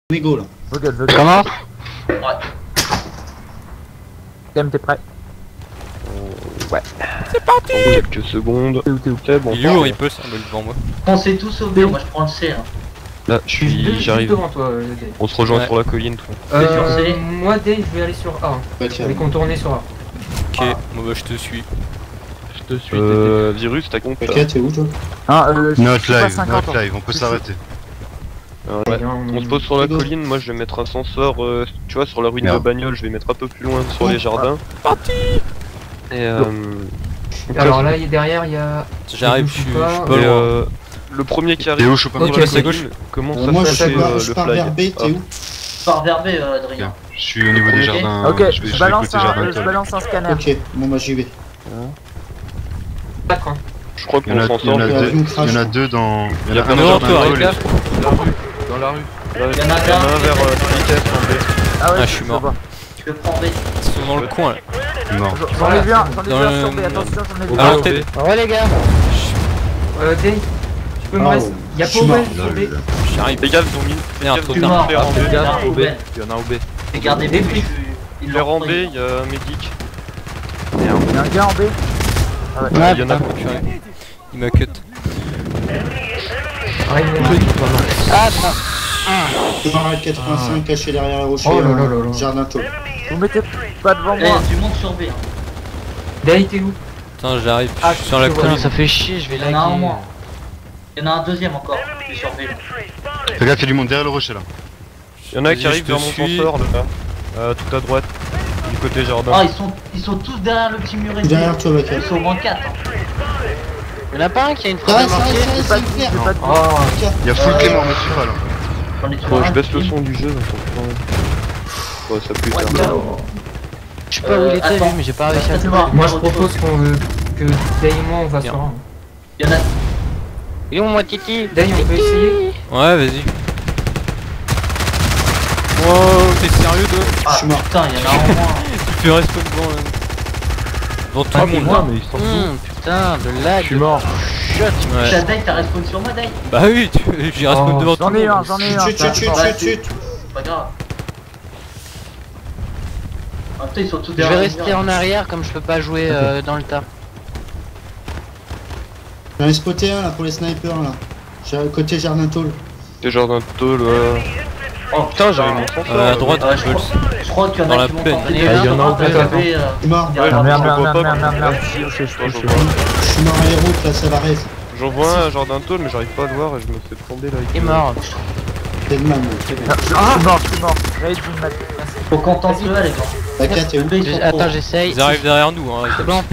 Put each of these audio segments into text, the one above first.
Nego là. Vogel. Comment? Ouais. Cam, t'es prêt? Ouais. C'est parti! Quelques secondes. T'es où? C'est bon. Il est où il peut ça devant moi? On s'est tous sauvés, moi je prends le C. Hein. Là, j'arrive. devant toi, Dave. On se rejoint Ouais. sur la colline, toi. sur C. Moi, Dave, je vais aller sur A. Je vais contourner sur A. Ok, bon bah je te suis. Je te suis. Virus, t'as compte? Ok, t'es où toi? Notre live, on peut s'arrêter. Ouais. On se pose sur la colline, moi je vais mettre un senseur, tu vois, sur la ruine de Merde. bagnole, je vais mettre un peu plus loin sur les jardins. Parti! Et Alors là, derrière, il y a. J'arrive, je suis pas et, loin. le premier qui T'es arrive où, Chopin? sur Ok, la c'est colline, comment ça Moi se fait je le pars vers flag? B, t'es où? Par vers B, Adrien. Je suis au niveau des jardins. Ok, je vais je balance côté jardin. un scanner. Ok, bon bah j'y vais. D'accord. Je crois Il y en qu'on a, s'en il y en sort. a le deux, avion il y en a deux dans. Il y en a un Non, dans le toi, jardin. regarde. Dans la rue. Il y en a Il y en a un vers Piquet, en B. Ah ouais, Ah, je suis mort. vois. Je prends B. Ils sont dans le coin là. Mort. J'en ai vu un sur Dans B, attention, j'en ai vu À un. l'antenne. Ouais, les gars. Dave, tu peux me Ah, rester. Y'a je suis Powell mort. sur B. J'arrive. Les gars, ils ont mis. Il y a un Les trou gars, Je suis tard. mort. ils ont Il y en a un au B. Il y en a un au B. Regardez B, puis Il est en B, il y a un médic. Il y a un gars en B. Ah ouais. Ouais, il y en a. purée. Il m'a cut. Ouais, il y en a deux. Ah putain. Devant la 85 caché derrière la rocher. Oh là là là là. Jardin tôt. Vous mettez pas devant Eh, moi. tu montes sur B. Hein. Dave, t'es où? Putain, j'arrive. Ah, Je suis sur la je vois. colline. Ça fait chier, je vais Il y en a un moins. Il y en a un deuxième encore. Il est sur B. Fais gaffe, il y a du monde derrière le rocher là. Il y en a qui Vas-y, arrivent je te vers mon suis. senseur là. Tout à droite. Du côté jardin. Ah, ils sont tous derrière le petit muret. Derrière toi, Baka. Ils sont au moins 4. Y'en a pas un qui a une Ah, frappe ça marquée? reste, c'est clair. J'ai pas de Oh, Il y a full Clément, me suis pas là. J'en ai tué Bon, un. je baisse le son du jeu. Ouais, ça pue. ça. Je sais pas où il était lui, Attends. mais j'ai pas réussi à le Attends, trouver. moi je propose que Dave et moi on va sur A. Il y en a. Il est où moi Titi? Dave, on peut essayer? Ouais, vas-y. Wow, t'es sérieux toi? Ah suis mort. putain, il y en a un moins. Tu fais respawn devant là. Devant tout le monde. moi. mais ils sont Putain, de lag. Je suis mort. Shot. Ouais. T'as Dave, t'as respawn sur moi, Dave. Bah oui, j'ai respawn Oh, devant tout J'en le ai un, monde. j'en ai un. Chut. C'est pas grave. Ah putain, ils sont tous Je vais derrière. rester en arrière comme je peux pas jouer dans le tas. J'en ai spoté un là pour les snipers là. Côté jardin tôle. Des jardins de tôle. Oh Putain, j'avais mon senseur. À droite, Ah, je crois qu'il y en Dans a la qui vont peine. tenter Il de y en a Ah, un, t'as attends. fait, Je suis mort. derrière Ah, le merde, mur. merde. Je suis mort à les routes là, ça va reste. J'en vois un jardin de tôle, mais j'arrive pas à le voir et je me fais tomber là. Il est mort. T'es de mal. Je suis mort. Raid une mat. Faut qu'on tente le A, les gars. Baka, t'es où? Ils sont trop. Attends, j'essaye. Ils arrivent derrière nous, hein. C'est bon.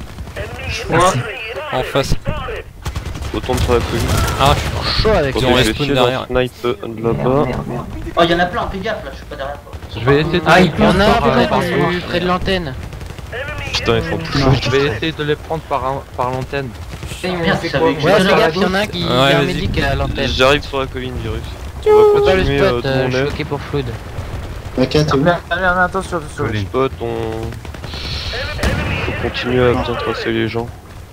En face. Autant de sur la colline. Ah, je suis Chaud avec Ils Ok, ont je vais respawn essayer derrière. d'en snipe là-bas. Oh, il y en a plein, fais gaffe là, je suis pas derrière toi. Je vais essayer de... Ah, il Il y en a un peut près de l'antenne. Putain, ils sont tous Non. Je vais essayer de les prendre par l'antenne. Dave, Merde, on fait ça quoi? avait- Ouais, Ouais, fais sur la gaffe, il y en a un qui il y Ouais, a un vas-y. médic à l'antenne. J'arrive sur la colline, Virus. Je On peux va pas le continuer spot, d'où je on suis est. ok pour Flood. Baka, t'es où? Merde, attention, attention. Colline. Spot, on... Faut continuer à bien tracer les gens.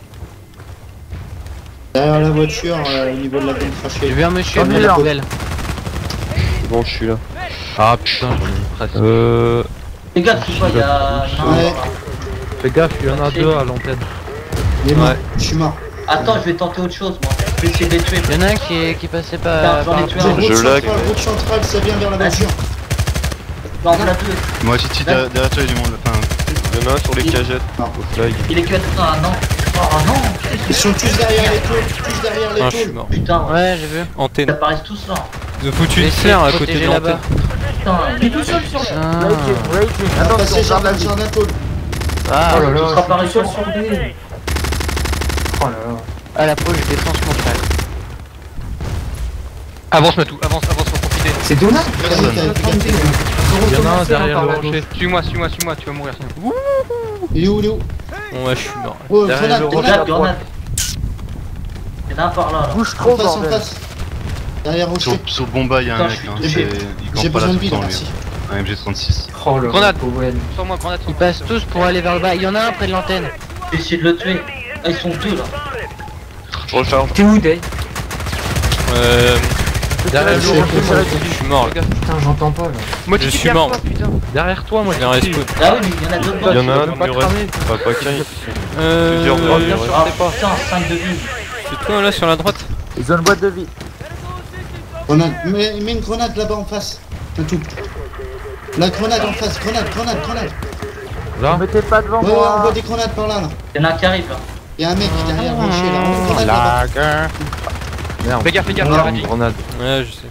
Derrière la voiture, au niveau de la bombe J'ai crachée. vu un monsieur J'en ai à la un. poubelle. Bon, je suis là. Ah putain, j'en ai presque. Fais gaffe, je sais pas, il y a. Ouais. Fais gaffe, il y en a deux à l'antenne. Il est mort. Ouais. Je suis mort. Attends, je vais tenter autre chose, moi. Je vais essayer de les tuer. Il y en a un qui passait pas. Putain, j'en ai par- tué J'ai un. route lag. centrale, ça vient vers la voiture. Non, on l'a tué. Moi, Titi, derrière toi, il y a du monde. Enfin, Il y en a un sur les cagettes. Non. Au flag. Il est que. Ah non. Oh non. Ils sont tous derrière les tôles, tous derrière les Ah, je suis tôles. mort. Putain, Ouais, j'ai vu. ils Antenne. apparaissent tous là. Ils ont foutu J'ai une essayé serre de à côté de protéger l'antenne. là-bas. Putain, il est tout seul sur Putain. Raid, On va attention, passer garde la jardin vie. jardin tôle. Ah, Oh là là, Tu seras pas je suis réussi. seul sur B. Oh là là. à la peau, je défonce mon frère. Avance Matou, avance, faut profiter. C'est dommage. Il y en a un derrière le la rocher. Suis-moi, tu vas mourir sinon. Il est où, il est où? Bon, ouais, je suis mort. Oh, Derrière grenade, le grenade. Grenade. Il y en a un par là. Bouge En trop, face, en bordel. face. Derrière rocher. sur Bomba, il y a un Putain, mec. je suis Hein. touché. Il J'ai campe pas là besoin de tout vie le là, temps, lui. merci. Un MG36. Oh là là. Grenade. Powell. Sur moi, grenade. Ils passent tous pour aller vers le bas. Il y en a un près de l'antenne. J'ai essayé de le tuer. Ah, ils sont deux là. Je recharge. T'es où, Dave? Derrière Je le sais rocher, pas. moi, Je suis mort, les gars. Putain, j'entends pas là. Moi, Je suis mort. derrière toi, moi, J'ai un respawn. Ah oui, mais il y en a d'autres Il y en bots. a un, peux il pas me reste. cramer. Enfin, pas qu'un. Euh. Plusieurs bots, il me reste. Ah putain, 5 de vie. C'est toi là sur la droite? Ils ont une boîte de vie. Grenade. Mets une grenade là-bas en face. Un tout. La grenade en face. Grenade. Là. Mettez pas devant Ouais, on voit des grenades par là. Il y en a un qui arrive là. Il y a un mec derrière le rocher là. On voit une grenade là-bas. Merde. Fais gaffe, Voilà. Une grenade. Ouais, je sais.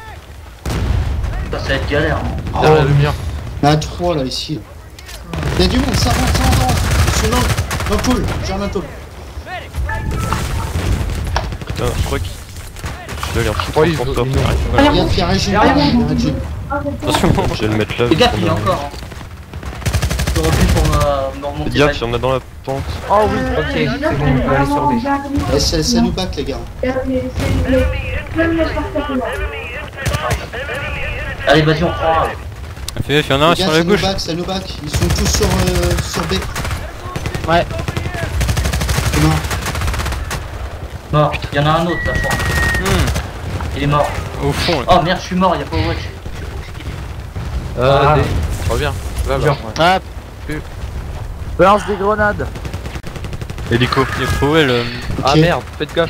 Ça va être galère. Hein. Derrière le mur. Il y en a 3 là ici. Il y a du monde, ça rentre. Je suis dans le tool. J'ai un tool. Putain, je crois qu'il. Je dois les Oh, ils rechercher en ils- sort. ils- Regarde, il y a Régine. Régine. Attention. Je vais le mettre là. Fais gaffe, il y a encore. Hein. Je refuse pour me remonter. Fais gaffe, il y en a dans la pente. Oh oui, ok, c'est bon, on peut aller sur des. Eh, ça nous back les gars. Allez, vas-y, on prend un. Fais gaffe, y'en a un Les sur gars, la ça nous gauche. back. Ils sont tous sur B. Ouais. C'est mort. Mort. Il y en a un autre là, je crois. Il est mort. Au fond là. Oh merde, je suis mort, il y a pas Overwatch. Ah. Reviens. Là, là. Genre. Ah, Balance des grenades. Hélico. Il y a Powell. Ah Ok. merde, faites gaffe.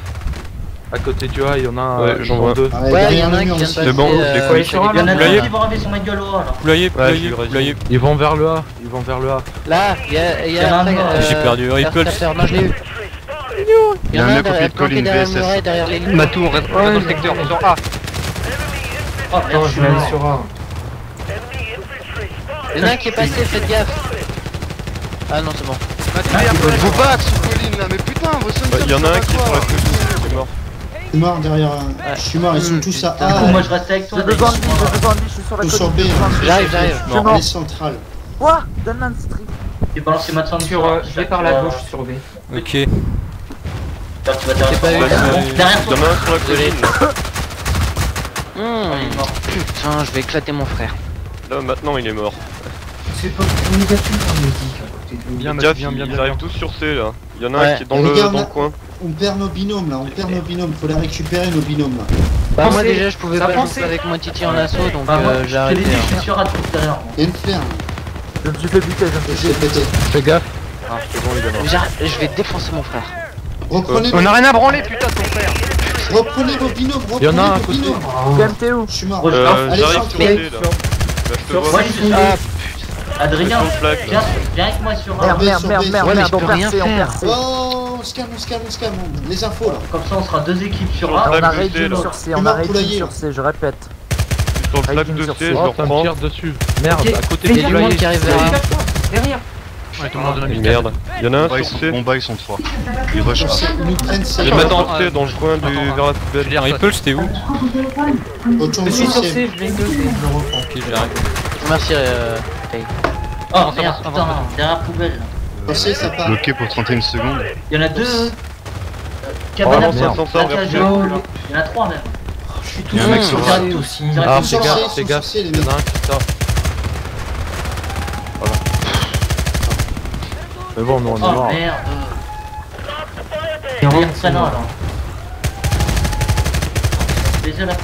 À côté tu vois, il y en a un. Ouais, j'en vois. deux. ouais, il y derrière en a le un mur qui vient de aussi. passer. C'est bon, je l'ai collé sur un, Il y en a Poulailler. deux qui vont arriver sur ma gueule au là. Poulailler. vas-y. Ils vont vers le A. Là, il Il y en a un mort. J'ai perdu Ripple. Non, je l'ai eu. Il y en a un derrière, planqué derrière le muret, derrière les lignes. Matou, on reste dans le secteur, on sort A. Oh merde, Attends, je je suis vais aller mort. sur A. Il y en a un qui est passé, faites gaffe. Ah non, c'est bon. Vous back sur colline là, mais putain, vos sons. Il y en a un qui est sur la colline, c'est mort. Je suis mort derrière. Je suis mort, ils sont tous à Du coup, A. moi je reste avec toi. J'ai besoin de vie, je suis sur la Tous sur côte. B. J'arrive. On est central. Quoi Donne-moi une street. J'ai balancé ma tente Sur, je vais par la gauche sur B. Ok. Tu vas T'es pas t'arrêter. eu. Derrière Il y toi. en a un sur la colline. Là, Il est mort. Putain, je vais éclater mon frère. Là, maintenant il est mort. C'est pas négatif en musique à côté de nous. Gaffe, ils arrivent tous sur C là. Il y en a un Ouais. qui est dans Et les le gars, dans le coin. On perd nos binômes là, faut les récupérer nos binômes là. Bah, moi Pensez, déjà, je pouvais ça pas pensait. jouer avec moi Titi en assaut, donc Bah, moi, j'ai je te l'ai arrêté. dit, je hein. suis sur A tout à l'heure. Viens le faire. Je me suis fait buter, Je suis pété. Fais gaffe. Ah, c'est bon, il est mort. Je vais défoncer mon frère. Reprenez, On a rien à branler, putain, ton frère. reprenez vos binômes, Il y en a un à reprenez vos côté. binômes. Quand t'es où Je suis mort. Allez, Allez, J'arrive centre. sur C là. Là, je te vois. Moi, je suis Ah, Adrien, Sur le flag, là. viens avec moi sur A. Merde, Sur B, merde, sur merde, B. Ouais, mais merde, je on peux perd rien C, on faire. perd C. Oh, on se calme. Les infos là. Comme ça, on sera deux équipes sur A. Sur On a flag de C, Raging là. sur C, Tu on a m'as Raging poulaillé, sur là. C, je répète. Sur le flag Raging de sur C, C. je le Oh, ça me reprends. tire dessus. Merde, Ok. à côté il y des a du monde qui arrive derrière. Derrière. Merde. Il y en a un Bon, ils sur sont, C. bon bah ils sont 3. Ils rushent A. Ils nous prennent Je ça. vais le mettre en C dans le coin du vers la poubelle. Ripple, c'était où? Retourne Je suis sur sur C. C, je vais que C, je le reprends. Ok, j'arrive. Merci, Tay. Oh merde, putain, derrière la poubelle. Sur C, ça part. Bloqué pour 31 secondes. Il y en a deux. Cabane à Oh, bois, ça s'en sort, plaquage vers jaune. Pierre. Il y en a trois même. Je suis Il y a un mec sur sur A. C aussi. Ah, Ils sont fais sur gaffe, C, fais ils sont gaffe. sur C, les Il y en mecs. a un qui sort. Mais bon, nous on est Oh mort. merde. Il y en a Il un, reprennent un là. Baiser la fin.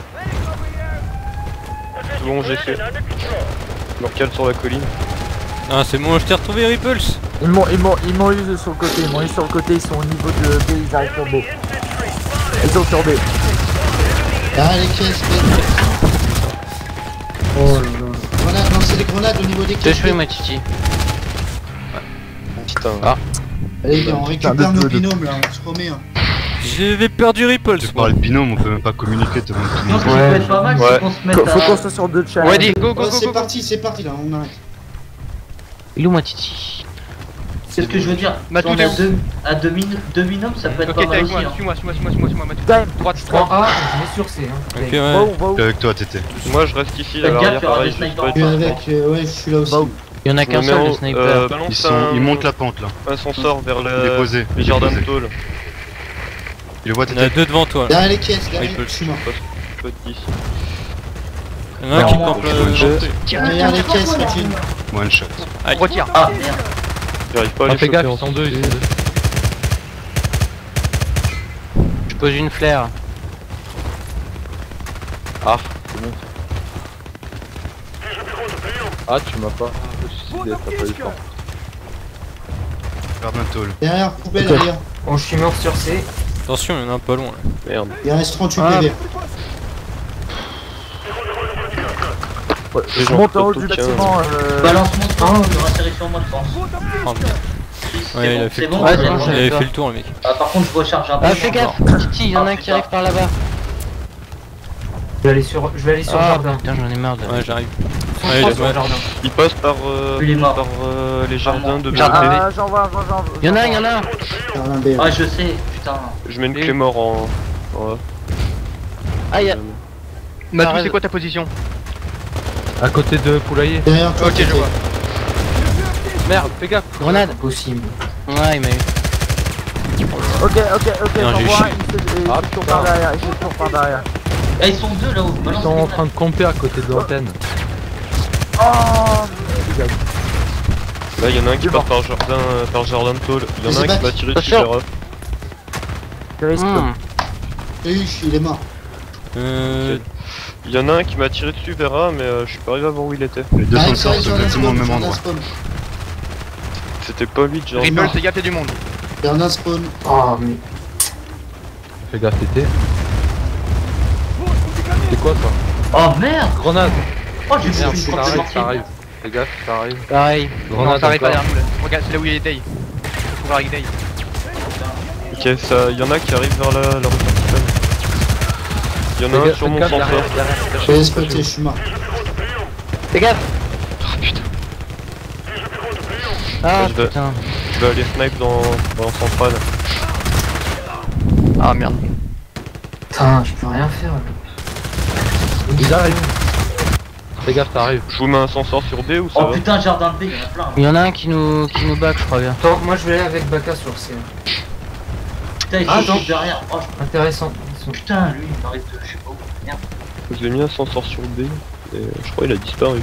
C'est bon, j'ai fait. Je me recale sur la colline. Ah, c'est bon, je t'ai retrouvé, Ripples. Ils m'ont eu sur le côté, ils sont au niveau de B, ils arrivent sur B. Ils sont sur B. Ah, les caisses, B. Oh là là. Grenades, lancez des grenades au niveau des Je caisses. joué moi Titi. Putain. Allez, gars, on récupère Putain, nos de- binômes là, on se remet. Hein. J'avais perdu Ripples, Tu moi. parles de binôme, on peut même pas communiquer devant tout le Non, ce qui monde. peut être pas mal, Ouais. c'est qu'on se mette Faut qu'on à. soit sur deux chats. Ouais, dis, go, go, Oh, go, c'est go. parti là, on arrête. Il est où moi Titi? C'est ce que je veux dire. Matou, Si on t'es a où deux binômes, ça peut être Ok, pas t'es mal avec aussi. moi, hein. suis-moi, Matou. Time. Droite, Je prends A, je mets sur C. Hein. Ok, Va ouais. où, va où? Je suis avec toi, Tété. Moi je reste ici à Faites gaffe, l'arrière, il y aura pareil. des Je sais snipers. pas. Je suis avec, ouais, je suis là aussi. Va où? Il y en a Je qu'un me seul, mets le en- sniper. balance Ils montent la pente là. un ascenseur vers Il est posé. les jardins de tôle. Il le voit, Il y en a Tété. deux devant toi. Derrière les caisses, derrière, Ripples, je suis mort. Pas d'ici. Il y en a un qui Non, campe je- l'entrée. Derrière les caisses, Regine. One shot. Aïe. Retire. Ah merde. J'arrive pas à Ah, les fais choper gaffe, en ils sont deux, ils sont deux. Je pose une flaire. Ah, c'est bon. Ah, tu m'as pas suicidé, t'as pas eu le temps. Garde un tôle. Derrière, poubelle, Ok. derrière. Bon, je suis mort sur C. Attention, il y en a un pas loin là. Merde. Il reste 38 Ah. PV. Ouais, Les je gens monte en haut photo, du tiens. bâtiment. Balance mon train, il aura atterri sur moi, je pense. Oh merde. C'est Ouais, il bon, a fait c'est le bon, tour. Ouais, c'est c'est bon, bon. Il j'ai- avait fait le tour, le mec. Ah, par contre, je recharge un peu. Ah, fais gaffe, Titi, il y en a un qui arrive par là-bas. Je vais aller sur Ah, jardin. putain, j'en ai marre de. Ouais, j'arrive. Ils sont Ouais, trois il est- sur le ouais. jardin. Il passe par, Il est mort. par les jardins de Jardin. BOT. Ah, j'en vois. Il y en a un, il y en a un. Jardin B. Ah, je sais, putain. Je mets une clé mort en... Ouais. Ah, il y a. Matou, c'est quoi ta position? À côté de Poulailler. Derrière toi, Ok, je Tété. vois. Merde, fais gaffe. Grenade. Possible. Ouais, il m'a eu. Ok, Bien, j'en j'ai vois chié. un. Il Ah, fait tour par derrière. Il fait tour par derrière. Eh, ils sont deux là-haut. Ils Balance sont les en grenades. train de camper à côté de l'antenne. Oh. Là, il y en a un qui passe par jardin de tôle. Il y en a un qui va tirer dessus Attention. Vera. Tu risques. Huch, il est mort. Il y en a un qui m'a tiré dessus Vera, mais je suis pas arrivé à voir où il était. Les deux Ah, sont ça, sortis exactement au même endroit. C'était pas lui, genre. Ripple, c'est gaffe, t'as du monde. Jardin spawn. Oh, mais. Fais gaffe, Tété. C'est quoi ça? Oh merde. Grenade. Oh, j'ai Merde, fait une ça porte arrive, mortier. ça arrive. Fais gaffe, ça arrive. Pareil. Non, Grenade ça arrive pas encore. derrière nous là. Regarde, c'est là où il est Day. Faut couvrir avec Day. Ok, ça, il y en a qui arrivent vers la route principale. Il y en a un sur mon sensor. Je vais spotter, je suis mort. Fais gaffe. Oh putain. Ah, je vais- putain. Je vais aller snipe dans centrale. Ah merde. Putain, je peux rien faire. là. Ils arrivent. Fais gaffe, ça arrive. Je vous mets un sensor sur B ou ça Oh va? putain, jardin de B, il y en a plein. Il y en a un qui nous back, je crois bien. Attends, moi je vais aller avec Baka sur C. Putain, il Ah, se non. juste derrière. Oh, Intéressant. Ils sont- putain, lui, il m'arrête de. Je sais pas où. Merde. Je vous ai mis un sensor sur B et je crois qu'il a disparu.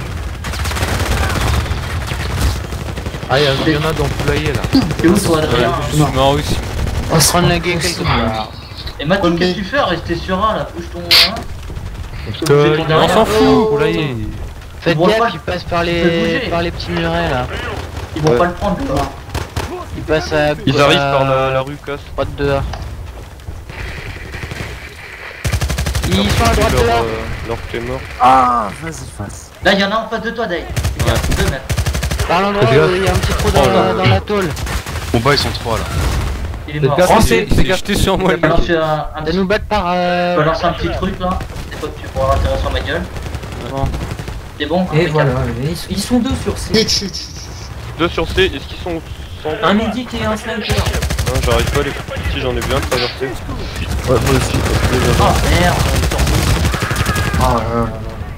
Ah, il y en a dans Poulailler là. T'es où toi, Adrien? Je suis mort aussi. On se Prendre la game quelque part. Et Mathieu, Bonne qu'est-ce B. que tu fais? Rester sur un là, bouge ton. Hein. Parce Faut que bouger ton on derrière. s'en fout, Poulailler. Faites On voit gaffe, pas. il passe Tu peux bouger. par les petits murets là. Ils vont Ouais. pas le prendre, le gars. Il passe à. Ils arrivent par la rue casse. Droite de A. Ils sont à droite de A. Leur clé mort. Ah, vas-y, face. Là, il y en a en face de toi, Dave. Regarde, 2 mètres. Par l'endroit Fais gaffe. où il y a un petit trou Oh là dans la tôle. Bon bah ils sont trois là. Il est Faites mort. gaffe, Oh, c'est jeté sur moi Je le vais mec. lancer un De petit. nous battre par. Je vais lancer un petit truc là. Des fois que tu pourras atterrir sur ma gueule. Bon. C'est bon? Et impeccable. voilà, ils sont deux sur C. Chut, chut, chut. 2 sur C, est-ce qu'ils sont sans... Un médic et un sniper. Non, j'arrive pas à les... Si, j'en ai vu un traversé. Ouais, moi aussi. Oh merde, il est tombé. Oh là là.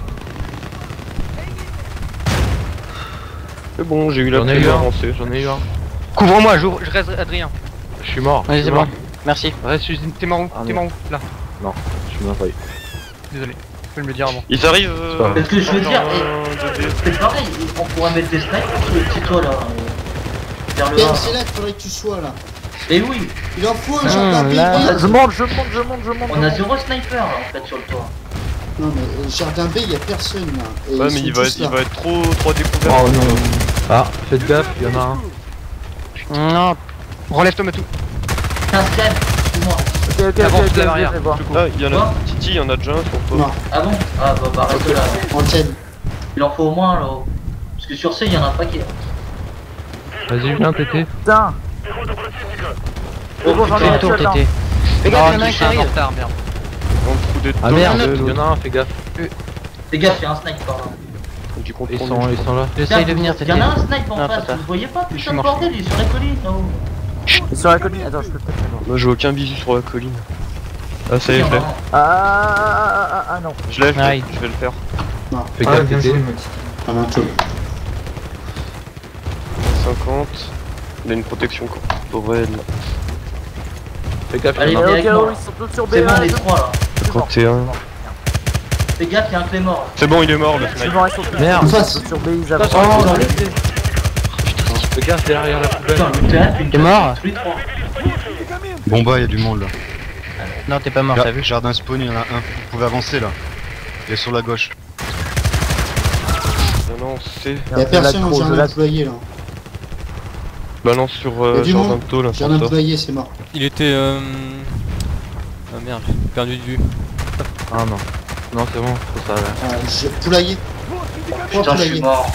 C'est bon, j'ai eu la J'en ai clé eu mort un. en C. J'en ai eu un. Couvre-moi, je reste Adrien. Je suis mort. Allez, c'est bon. Merci. Reste, t'es mort où? Ah, T'es non. mort où? Là. Je suis mort. Désolé. Tu peux me le dire avant. Ils arrivent pas grave. Parce que je veux dire, de B. c'est pareil, on pourrait mettre des snipers sur le petit toit là. Vers le Pierre, bas. c'est là qu'il faudrait que tu sois là. Et oui, Il en faut un Non, jardin B. là- vite. Je monte. on a 0 sniper là en fait sur le toit. Non mais jardin B, il y a personne là. Et Ouais, ils mais sont il va tous être, il là. va être trop découvert. Oh non. Ah, faites gaffe, il y en a un. Non, Relève-toi, Matou. 15ème, excuse-moi. Ok, Avance de la je barrière. vais voir. Ah, il y en a. Quoi Titi, il y en a déjà un sur toi. Non, Ah bon? Ah bah reste là. antenne. Il en faut au moins là. Parce que sur C, il y en a un paquet. Vas-y, viens, Tété. Putain. Oh, bon, j'en ai fais un. le tour, Attends. Tété. Fais gaffe, il y en a un qui arrive. retard, merde. Dans le trou des Ah dans merde, le- il y en a un, fais gaffe. Les gars, il y a un snipe par là. Du contrôle. Ils sont là. J'essaye de venir, Il Tété. y en a un snipe en Ah, face, pas ça. vous voyez pas? Je Putain suis de mort. bordel, il est sur la colline là-haut. Et sur la colline. Attends, je peux peut-être le voir. Moi, j'ai aucun visu sur la colline. Ah, ça y est, je l'ai. Ah non. Je l'ai, Aïe. je vais le faire. Fais Ah, gaffe, bien Tété. joué, Mathieu. Un tour. 50. Il a une protection corporelle. Fais gaffe, il Allez, y en a un. viens. Ok, avec moi. ils sont tous sur B. C'est bon, là, les je- 3 là. 51. Fais gaffe, il y a un clé mort. C'est bon, il est mort le Je suis snipe. mort, ils sont tous Merde. ils sont tous sur B, ils avancent. Oh, dans les clés. Fais gaffe derrière la poubelle. Putain, le théâtre, une T'es mort? tous les 3. Bon bah il y a du monde là. Non, t'es pas mort, t'as vu. Jardin spawn, il y en a un. Vous pouvez avancer là. Il est sur la gauche. Balance C. Y'a personne au jardin déployé là. Balance sur Y'a du jardin monde. de tôle, un Jardin centaure. déployé, c'est mort. Il était ah merde, perdu de vue. Ah non. Non, c'est bon, ça va. Poulailler. Putain, je suis mort.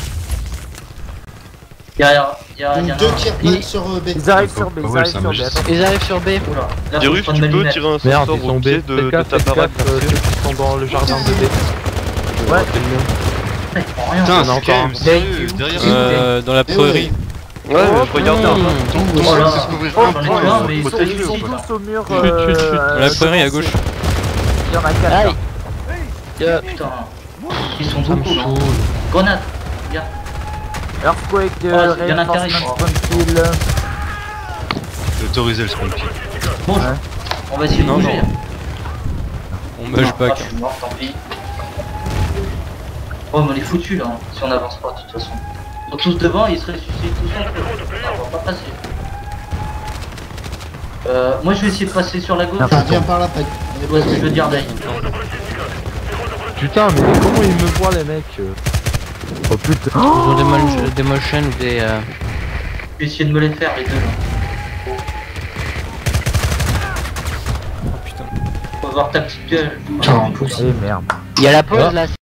Y'a Donc 2 tirs plein sur B. Ils arrivent sur B, ils arrivent sur B. Attends. Ils arrivent sur B. Oula, là, faut Dirus, prendre tu ma peux lunette. tirer un Merde, centaure ils au sont pied B. de ta baraque. Ils sont dans le jardin de B. Ouais. Il prend rien. Putain, on a c'est encore quand un. même sérieux, derrière Dans la prairie. Ouais, mais je regarde. ton Oh seul, là. c'est s'ouvrir Oh, un j'en ai point, plein, il mais faut ils sont tuer, Ils sont quoi. tous au mur. Dans la prairie à gauche. Il y en a 4 Aïe. là. Putain. Ils sont beaucoup là. Grenade. Viens. Earthquake, Oh, il y en a un Reinforcement carré. Spawn Kill. C'est autorisé le spawn kill. Bon, Ouais. on va essayer de Non, bouger. non. On Non, bug back. Je suis mort, tant pis. Oh, mais on est foutus là, si on avance pas de toute façon. Ils sont tous devant, ils se ressuscitent tous entre eux. Ah, on va pas passer. Moi je vais essayer de passer sur la gauche. Viens par là, Pat. Ouais, je veux dire Dave. Putain, mais comment ils me voient les mecs? Oh putain. Ils ont des motions ou des... Je vais essayer de me les faire les deux là. Oh putain. On va voir ta petite gueule. Eh merde. Il y a la pause là.